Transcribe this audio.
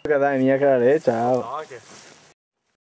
Acá está, venía a quedar, chao. No, que...